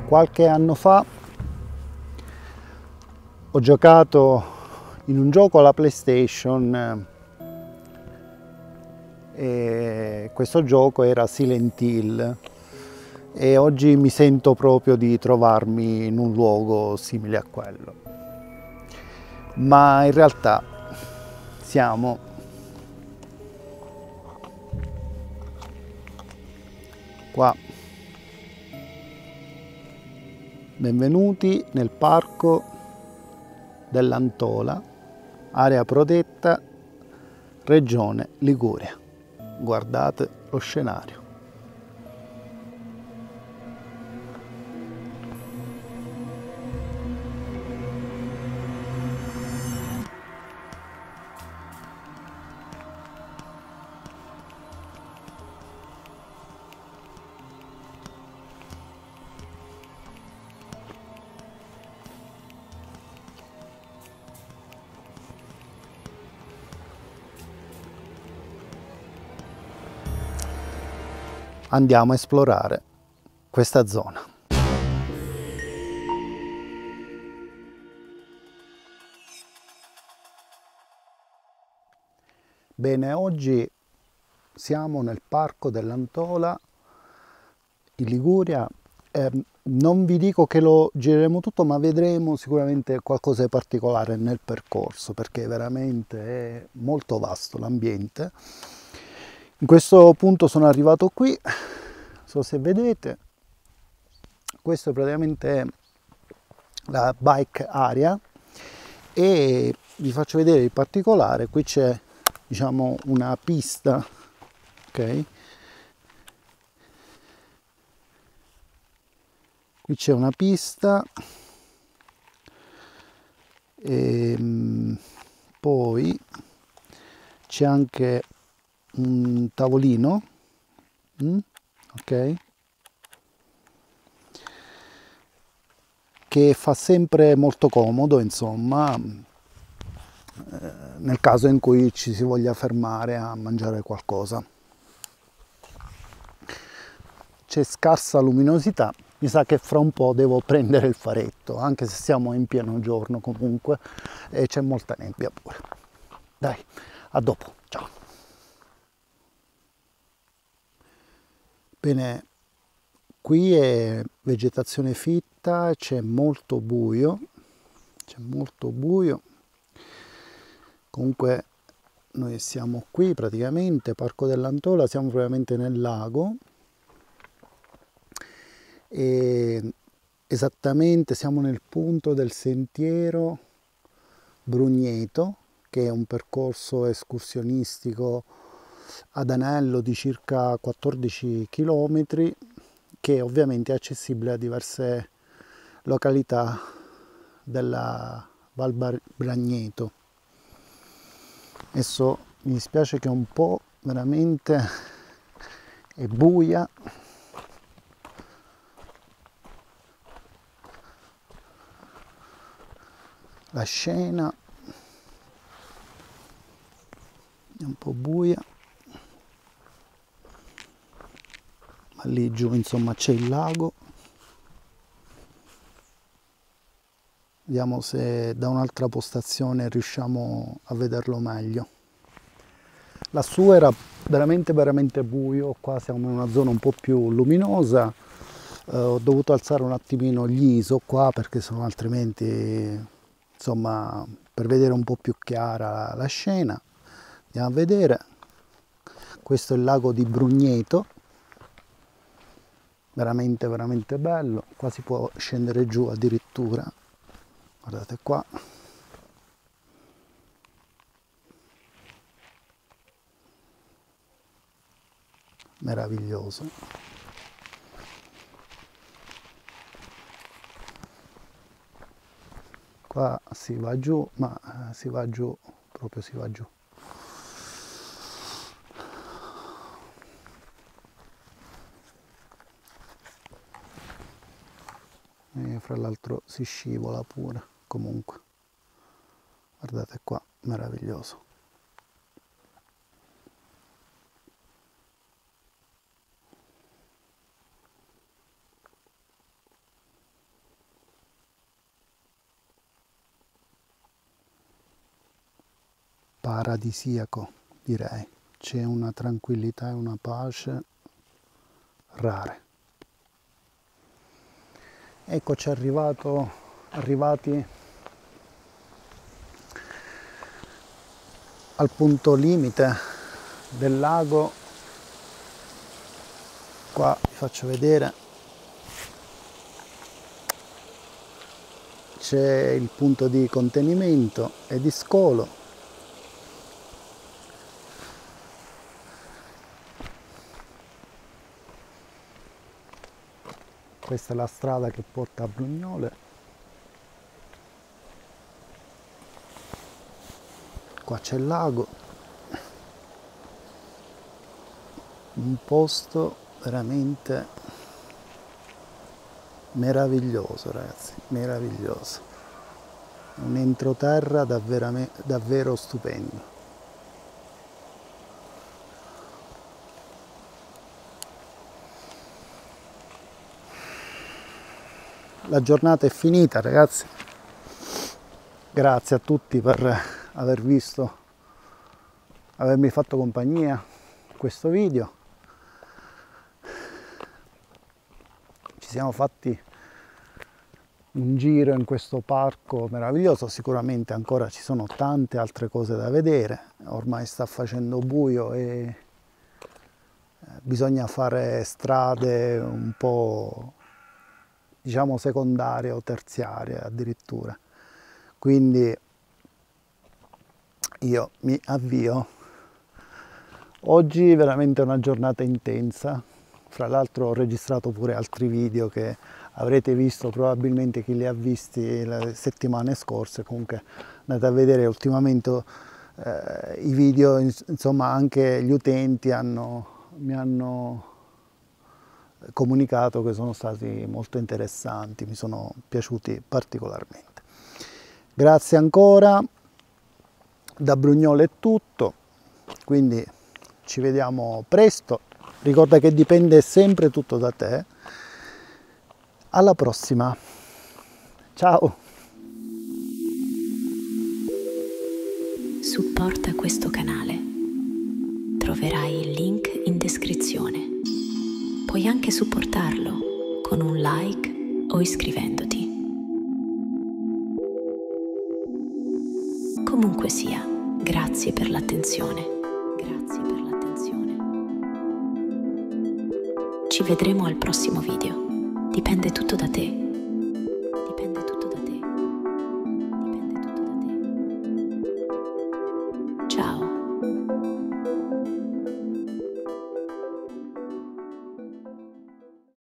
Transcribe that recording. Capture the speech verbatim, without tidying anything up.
Qualche anno fa ho giocato in un gioco alla PlayStation e questo gioco era Silent Hill e oggi mi sento proprio di trovarmi in un luogo simile a quello. Ma in realtà siamo qua. Benvenuti nel parco dell'Antola, area protetta, regione Liguria. Guardate lo scenario. Andiamo a esplorare questa zona. Bene, oggi siamo nel parco dell'Antola in Liguria. Eh, non vi dico che lo gireremo tutto, ma vedremo sicuramente qualcosa di particolare nel percorso, perché veramente è molto vasto l'ambiente. In questo punto sono arrivato qui, non so se vedete, questo è praticamente la bike area e vi faccio vedere in particolare. Qui c'è, diciamo, una pista, ok? Qui c'è una pista e poi c'è anche un tavolino, mm? ok? Che fa sempre molto comodo, insomma, eh, nel caso in cui ci si voglia fermare a mangiare qualcosa. C'è scarsa luminosità, mi sa che fra un po' devo prendere il faretto, anche se siamo in pieno giorno comunque e c'è molta nebbia pure. Dai, a dopo, ciao. Bene, qui è vegetazione fitta, c'è molto buio, c'è molto buio. Comunque noi siamo qui praticamente, Parco dell'Antola, siamo veramente nel lago. E esattamente siamo nel punto del sentiero Brugneto, che è un percorso escursionistico ad anello di circa quattordici chilometri, che ovviamente è accessibile a diverse località della Val Bragneto. Adesso mi dispiace che è un po' veramente è buia. La scena è un po' buia, ma lì giù insomma c'è il lago. Vediamo se da un'altra postazione riusciamo a vederlo meglio. Lassù era veramente veramente buio, qua siamo in una zona un po' più luminosa. Eh, ho dovuto alzare un attimino gli I S O qua perché sono altrimenti, insomma, per vedere un po' più chiara la scena. Andiamo a vedere. Questo è il lago di Brugneto, veramente veramente bello. Qua si può scendere giù addirittura, guardate qua. Meraviglioso. Qua si va giù, ma si va giù, proprio si va giù. E fra l'altro si scivola pure, comunque. Guardate qua, meraviglioso. paradisiaco, direi. C'è una tranquillità e una pace rare. Eccoci arrivato, arrivati al punto limite del lago. Qua vi faccio vedere, c'è il punto di contenimento e di scolo. Questa è la strada che porta a Brugnole. Qua c'è il lago, un posto veramente meraviglioso, ragazzi, meraviglioso. Un entroterra davvero, davvero stupendo. La giornata è finita, ragazzi. Grazie a tutti per aver visto, avermi fatto compagnia in questo video. Ci siamo fatti un giro in questo parco meraviglioso. Sicuramente ancora ci sono tante altre cose da vedere. Ormai sta facendo buio e bisogna fare strade un po', diciamo, secondarie o terziarie addirittura. Quindi io mi avvio. Oggi è veramente una giornata intensa. Fra l'altro ho registrato pure altri video che avrete visto, probabilmente chi li ha visti le settimane scorse. Comunque andate a vedere ultimamente eh, i video, insomma anche gli utenti hanno, mi hanno comunicato che sono stati molto interessanti, mi sono piaciuti particolarmente. Grazie ancora, da Brugnole è tutto, quindi ci vediamo presto. Ricorda che dipende sempre tutto da te. Alla prossima, ciao! Supporta questo canale. Troverai il link in descrizione. Puoi anche supportarlo con un like o iscrivendoti. Comunque sia, grazie per l'attenzione. Grazie per l'attenzione. Ci vedremo al prossimo video. Dipende tutto da te.